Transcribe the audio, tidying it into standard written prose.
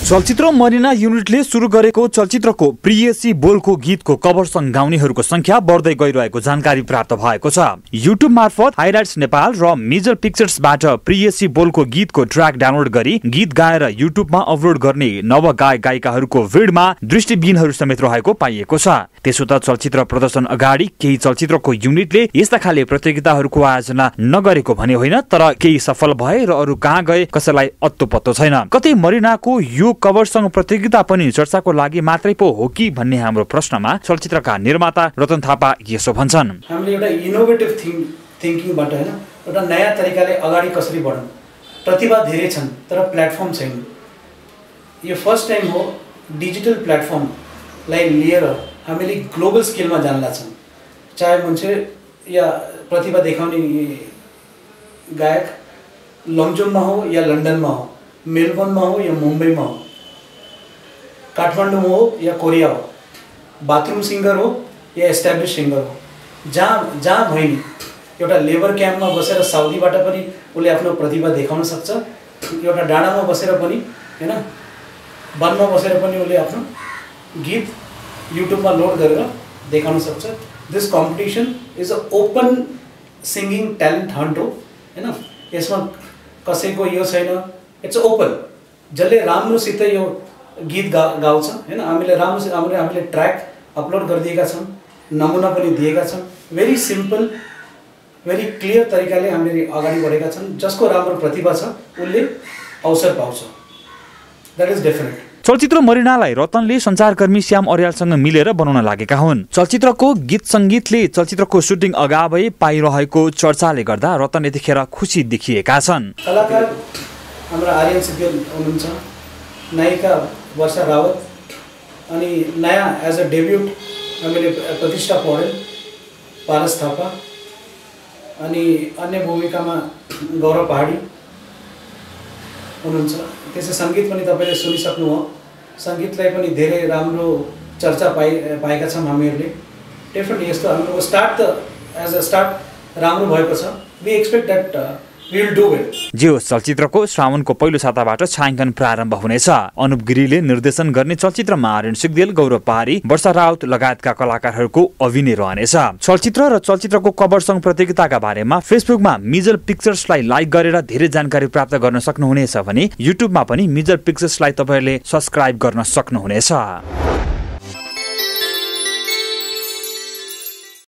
चलचित्र मरिना युनिटले सुरु गरेको चलचित्रको प्रियसी बोलको गीतको कभर सङ गाउनेहरूको संख्या बढ्दै गइरहेको जानकारी प्राप्त भएको छ। युट्युब मार्फत हाइलाइट्स नेपाल र मेजर पिक्चर्सबाट प्रियसी बोलको गीतको ट्र्याक डाउनलोड गरी गीत गाएर युट्युबमा अपलोड गर्ने नव गायक गायिकाहरूको भिडमा दृष्टिबिनहरू समेत रहेको पाइएको छ। त्यसो त चलचित्र प्रदर्शन अगाडि केही चलचित्रको युनिटले यस्ता खाले प्रतियोगिताहरूको आयोजना नगरेको भने होइन, तर केही सफल भए र अरू कहाँ गए कसैलाई अत्तो पत्तो छैन। कतै मरिनाको यो कभर सङ प्रतियोगिता पनि चर्चाको लागि मात्रै पो हो कि भन्ने हाम्रो प्रश्नमा चलचित्रका निर्माता रतन थापा यसो भन्छन्। हामीले एउटा इनोभेटिभ थिङ्किङबाट हैन, एउटा नयाँ तरिकाले अगाडि कसरी बढौँ। प्रतिभा धेरै छन् तर प्लेटफर्म छैन। यो फर्स्ट टाइम हो डिजिटल प्लेटफर्मलाई लिएर हामीले ग्लोबल स्केलमा जान लाग्छौँ। चाहे मान्छे या प्रतिभा देखाउने गायक लमजुममा हो या लन्डनमा हो, मेलबर्नमा हो या मुम्बईमा हो, काठमाडौँ हो या कोरिया हो, बाथरूम सिङ्गर हो या एस्टाब्लिस सिङ्गर हो, जहाँ भए नि एउटा लेबर क्याम्पमा बसेर साउदीबाट पनि उसले आफ्नो प्रतिभा देखाउन सक्छ। एउटा डाँडामा बसेर पनि हैन, वनमा बसेर पनि उसले आफ्नो गीत युट्युबमा लोड गरेर देखाउन सक्छ। This competition is a open singing talent hunt हो हैन। यसमा कसैको यो छैन, इट्स ओपन। जसले राम्रोसित यो गीत गाउँछ हैन, हामीले ट्र्याक अपलोड गरिदिएका छौँ, नमुना पनि दिएका छौँ। भेरी सिम्पल भेरी क्लियर तरिकाले हामीले अगाडि बढेका छौँ। जसको राम्रो प्रतिभा छ उसले अवसर पाउँछ। That is definite. चलचित्र मरिनालाई रतनले सञ्चारकर्मी श्याम अर्यालसँग मिलेर बनाउन लागेका हुन्। चलचित्रको गीत सङ्गीतले चलचित्रको सुटिङ अगावै पाइरहेको चर्चाले गर्दा रतन यतिखेर खुसी देखिएका छन्। कलाकार हाम्रा आर्यन सिद्धेल हुनुहुन्छ, नायिका वर्षा रावत, अनि नयाँ एज अ डेब्युट हामीले प्रतिष्ठा पौडेल, पारस थापा, अनि अन्य भूमिकामा गौरव पहाडी हुनुहुन्छ। त्यसै सङ्गीत पनि तपाईँले सुनिसक्नु हो। सङ्गीतलाई पनि धेरै राम्रो चर्चा पाएका छौँ हामीहरूले। डेफिनेटली यस्तो हाम्रो स्टार्ट त एज अ स्टार्ट राम्रो भएको छ। We expect that we will do it. जियो चलचित्रको श्रावणको पहिलो साताबाट छायाङ्कन प्रारम्भ हुनेछ। अनुप गिरीले निर्देशन गर्ने चलचित्रमा आर्यन सिग्देल, गौरव पहाडी, वर्षा राउत लगायतका कलाकारहरूको अभिनय रहनेछ। चलचित्र र चलचित्रको कभर सङ प्रतियोगिताका बारेमा फेसबुकमा मेजर पिक्चर्सलाई लाइक गरेर धेरै जानकारी प्राप्त गर्न सक्नुहुनेछ भने युट्युबमा पनि मेजर पिक्चर्सलाई तपाईहरुले सब्स्क्राइब गर्न सक्नुहुनेछ।